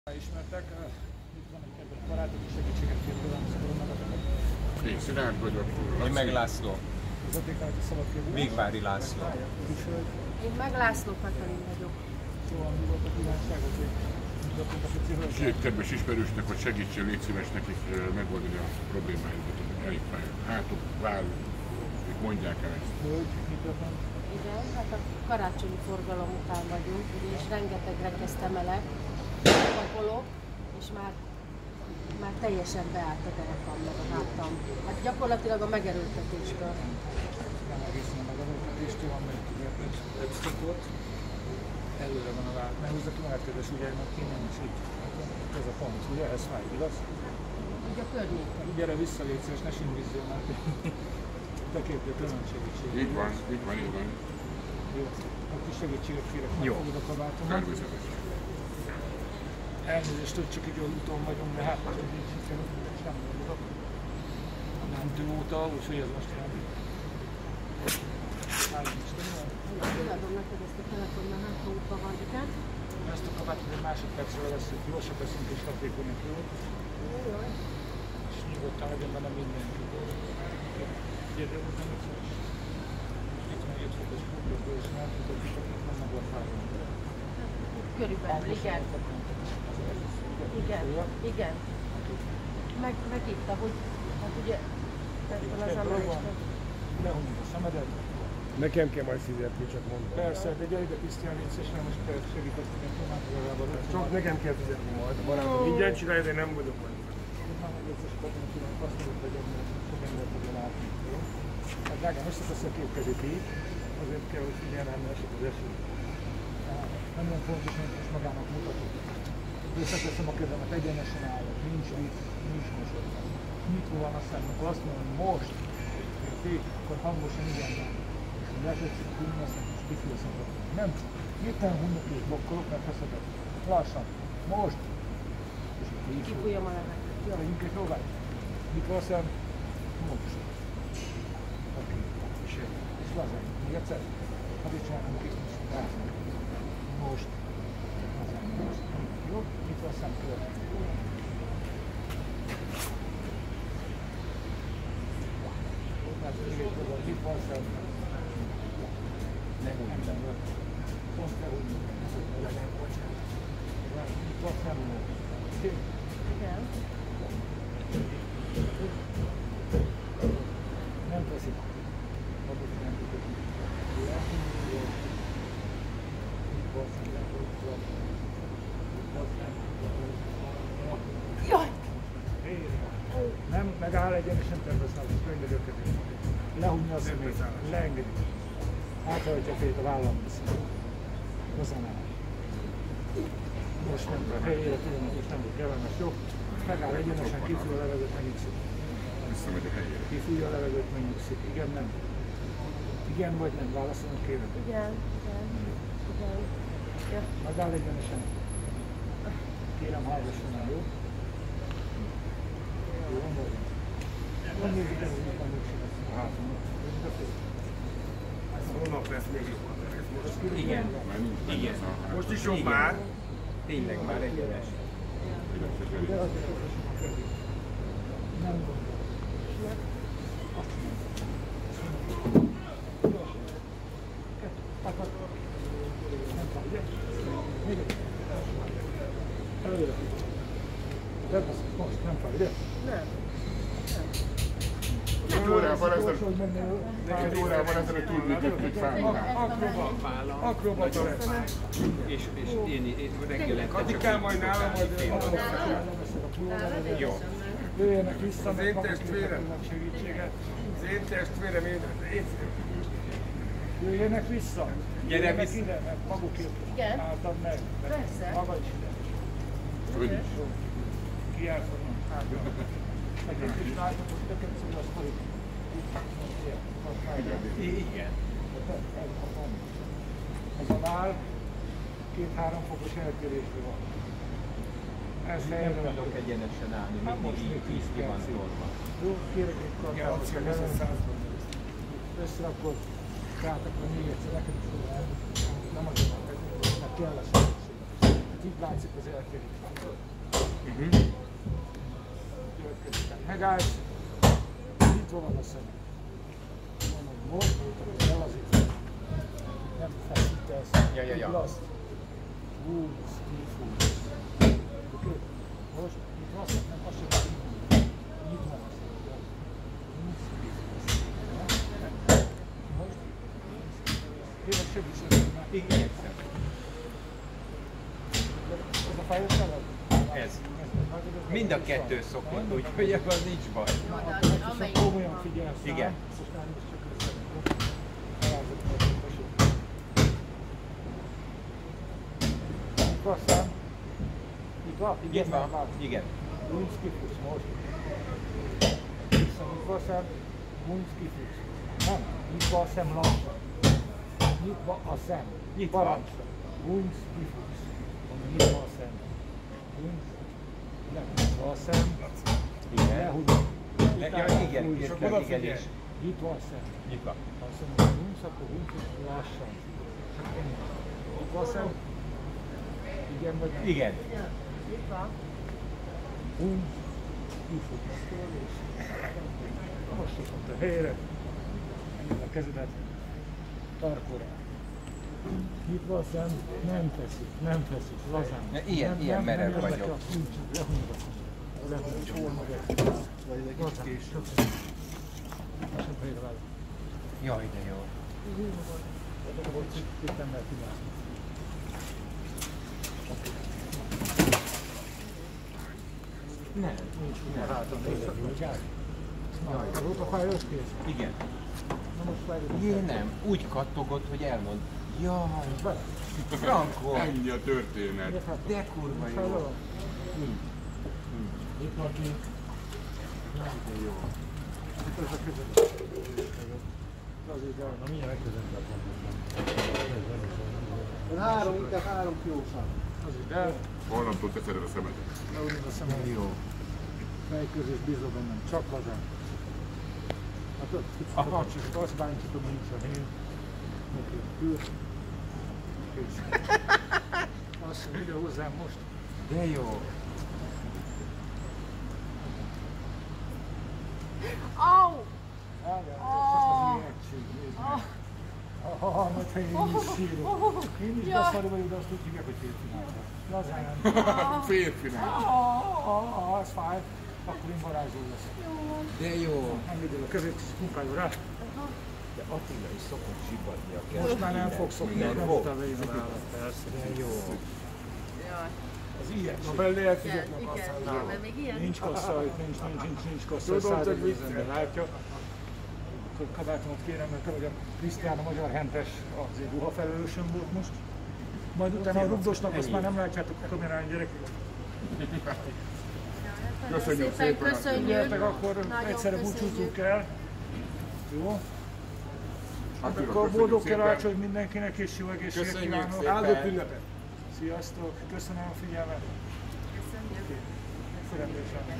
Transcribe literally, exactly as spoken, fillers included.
Ismertek, itt van egy kedves barátom, segítséget kér tőlem, szabadon megadatok. Én Szilárd vagyok. Én meg László. Az Attékálati Szabadkérdés. Végvári László. Én meg László Katalin vagyok. Szóval mi volt a kívánságot, hogy mutattunk a pici hölgyet? Két kedves ismerősnek, hogy segítsél, légy szíves nekik megoldani a problémájukat, hogy elég fáj. Hátuk, váll, ők mondják el ezt. Hölgy, mikrofon. Igen, hát a karácsonyi forgalom után vagyunk, ugyanis rengeteg rekeszt emelek, kapolok, és már, már teljesen beállt a derekam, meg a hátam. Hát gyakorlatilag a megerőltetéstől. Nem egészen a megerőltetéstől, van meg egy szokott. Előre van a vált. Ne húzza ki magát, kedves ugye, mert én nem is így. Ez a pont, ugye? Ez fáj, igaz? Így a környéken. Gyere vissza, légy szíves, ne sínvizzél már. Te képről külön segítséget. Így van, így van, így van. Jó, akkor is segítséget kérek, megfogod a kabátomat. Természetesen. Elnézést, hogy csak így úton vagyunk, de hát most így sikerült, és nem mondok. A mentő óta, úgyhogy ez most nem. Három Istenem. Megadom neked ezt a telefonnal, hát ha útban van, igen. Ezt a kabátot egy másodpercre veszünk, gyorsabb leszünk és hatékonyak, jó? Jó, És nyugodtan legyen benne mindenki. Gyere, utána mit szólsz? Itt van egy fokos kuplóból, és nem tudod, hogy nem meg a fájban. körülbelül, igen. Igen, igen. Meg, megírta, hogy hát ugye ettől az emelést. Lehúnyod a szemedet. Nekem kell majd fizetni, csak mondom. Persze, de gyere ide Krisztián, légy szíves, nem most segített nekem, már legalább a Csak nekem kell fizetni majd, a barátom. Ingyen csinálja, de nem vagyok majd. már meg egyszer sokat nem tudom, azt mondod, hogy sok ember fogja látni. Hát drágám, összetesz a két kezét így, azért kell, hogy figyelnem, mert esik az eső. Nem olyan fontos, hogy most magának mutatok. Összeteszem a kezemet, egyenesen állok, nincs vicc, nincs mosodban. Nyitva van a szem, akkor azt mondom, most, érték, akkor hangosan igen van. És ha lesetszik, akkor úgy azt mondom, és kifülszem. Nem, hirtelen hunnak és blokkolok, mert feszedek. Lassan, most. És akkor így Kifújjam a levet. jó, inkább próbálj. Nyitva a szem, most. Oké, és jön. És lazán. Még egyszer. Hadd is csinálom a kis most. Lazán, most. Jó? Nyitva a szem, következik. Hát még egy oda, nyitva a szem. Ne húgyj le. Pont lehúgyni. Nyitva a szem. Oké? Igen. Nem teszik. Abban nem tudok. Jaj! Nem, megáll egyenesen terveszállás, könyvelőkedés. Lehúnyja a szemét, leengedi. Áthajtja a fejét a vállam viszi. Hozzám áll. Most nem a helyére tudom, most nem volt kellemes, jó? Megáll egyenesen, kifúj a levegőt, megnyugszik. Visszamegy a helyére. Kifújja a levegőt, megnyugszik. Igen, nem. Igen vagy nem, válaszolnak kérem. Igen, igen, igen. Ja. Megáll egyenesen. Kérem, hallgasson el, jó? Jó, van vagy? Van még ide, hogy nem nyugszik a hátamnak. Holnap lesz még is van. Igen. Már nincs benne Igen. az a Most is jobb már. Tényleg már egyenes. De az nem gondolom. Nem fáj, ugye? Még egy. Előre. Tervesz, most nem fáj, ugye? Nem. Egy órával ezelőtt, Hogy mennél, egy órával ezelőtt úgy működött, hogy fájnál. Akrobata lesz. És, és én, én reggelente Kati kell majd nálam, majd jó. jöjjenek vissza, Az meg én maguk testvérem. kérnek segítséget. Az én testvérem, én, én Jöjjenek vissza. Gyere Jöjjenek vissza. ide, mert magukért Igen. álltam meg. meg Persze. Maga is ide. Hogy is. Ki elfogom. Nekünk is látom, hogy tökélet szól a sztorit. Igen. Ez a vál két-három fokos eltérésre van. Ez Nem helyre van. tudok egyenesen állni, mindig így tíz ki van tolva. Jó, kérek egy kartát, összerakod, tehát akkor még egyszer neked is olyan, nem azért van, mert kell a segítség. most itt látszik az elkerítő. Uh-huh. Következik, megállsz, nyitva van a szemed. Mondom, most, hogy elazítod. Nem feszítesz. Ja, ja, ja. Laszt. Húsz, kifúsz. Oké? Most itt azt nem, azt sem kell indulni. Nyitva van a szemed. Húsz, kifúsz. Most. Kérlek, segítsen már. Igyekszem. Ez a fájós felad? Ez. Mind a kettő szokott, úgyhogy ebben nincs baj. Amelyik Komolyan figyelsz rá. Igen. Most már is csak összeadom. Elázok meg, tessék. Itt van szám. Itt van? Itt van? Igen. Hunsz kifusz most. Vissza, itt van szám. Hunsz kifusz. Nem, nyitva a szem lassan. Nyitva a szem. Nyitva. Parancsra. Hunsz kifusz. Nyitva a szem. Hunsz. Nem, nyitva a szem. Igen. Lehúzom. Le, ja, igen, igen, igen, és Nyitva a szem. nyitva. Ha azt mondom, hogy hunsz, akkor hunsz, lassan. Csak ennyi. Nyitva a szem. Igen vagy nem? Igen. Itt van. Hunsz. Kifutsz. Most ott a helyre. Nyitva a kezedet. Tarkóra. Nyitva a szem. Nem teszik, nem teszik. Lazán. Ne, ilyen- Nem- ilyen nem- merev nem vagyok. érdekel. Nincs, lehúzod. Lehúzod, csórnod. Lazán. Lassan helyre vágod. Jaj, de jó. Itt nem lehet csinálni. Nem. Nincs minden hátra nézve, hogy át. Azóta fájós kész. Igen. Na most fájós. Jé, nem. Úgy kattogott, hogy elmond. Jaj, Bele. Franko, Ennyi a történet. de kurva jó. Fájó. Itt van ki. De jó. Itt az a között. Azért de, na milyen megközelített van. Három, inkább három kilósan. Azért de, Holnaptól teszed el a szemetet. leújjuk a szemem. Jó. Fejközés bízol bennem, csak lazán. Hát ott kicsit a kapcsolat, azt bántjuk, nincs a hén. Oké, kül. Kész. Azt mondja, ide hozzám most. De jó. Au! Várjál, azt az érettség, nézd meg. Ha, majd ha én is sírok. Én is Jaj. beszarva vagyok, de azt úgy hívják, hogy férfináltam. Lazán. Férfinál. Ha az fáj, akkor én varázsló leszek. De jó. Engedjél a kezét, munkáljon rá. De Attila is szokott zsibbadni a kezét. Most már nem fog szokni, Nem nem fog. utána én a vállat, persze. De jó. Jaj. Az ilyen. Na belé lehet Igen, fizetni a igen, kasszánál. igen, mert még ilyen. Nincs kassa, itt nincs, nincs, nincs, nincs kassa, Tudom, száz hogy ezer az ember látja. Akkor kabátomat kérem, mert te vagy a Krisztián, a magyar hentes, azért ruhafelelősöm volt most. Majd utána a rugdosnak, azt már nem látjátok a kamerán, gyerekek. Köszönjük Szépen szépen. köszönjük. Gyertek, akkor Nagyon egyszerre köszönjük. búcsúzzunk el. Jó? Hát, Akkor köszönjük boldog szépen. karácsony mindenkinek, és jó egészséget Köszönjük kívánok. szépen. Áldott ünnepet! Sziasztok, köszönöm a figyelmet. Köszönjük. Szerencsés